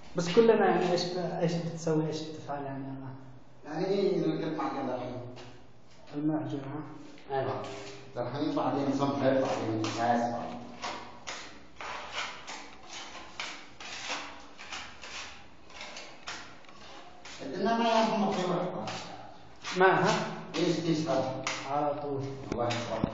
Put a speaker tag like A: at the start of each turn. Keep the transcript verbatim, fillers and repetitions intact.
A: بس كلنا يعني ايش ايش بتسوي ايش بتفعل يعني انا
B: يعني نركب معجن الحين
A: المعجون ها؟
B: ايوه الحين بعدين صنفر بعدين اساس بعدين بدنا ما يهم مطيور
A: معها؟
B: ايش تشتغل
A: على طول
B: الله يسلمك